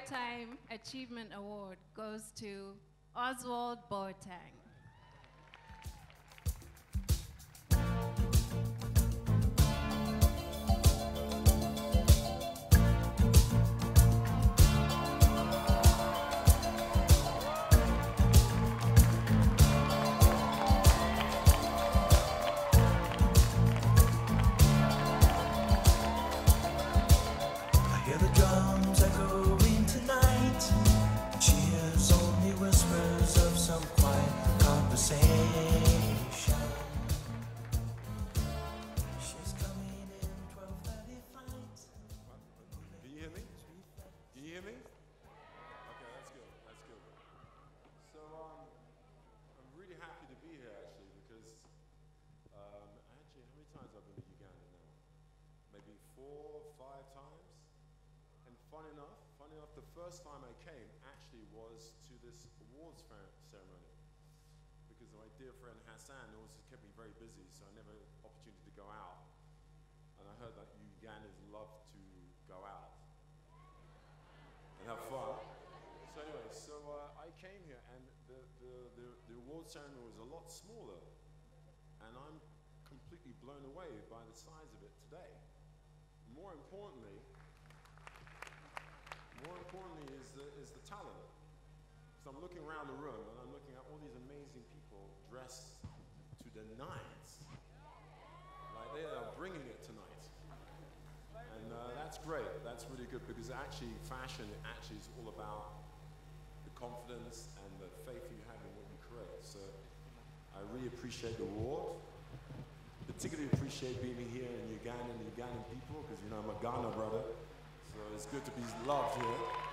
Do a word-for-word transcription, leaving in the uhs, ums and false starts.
Lifetime Achievement Award goes to Oswald Boateng. Funny enough, funny enough, the first time I came actually was to this awards ceremony because my dear friend Hassan always kept me very busy, so I never had an opportunity to go out. And I heard that Ugandans love to go out and have fun. So anyway, so uh, I came here, and the, the, the, the award ceremony was a lot smaller, and I'm completely blown away by the size of it today. More importantly, More importantly is the, is the talent. So I'm looking around the room and I'm looking at all these amazing people dressed to the nines. Like they are bringing it tonight. And uh, that's great, that's really good, because actually fashion actually is all about the confidence and the faith you have in what you create. So I really appreciate the award. Particularly appreciate being here in Uganda and the Ugandan people, because you know I'm a Ghana brother. So it's good to be loved here.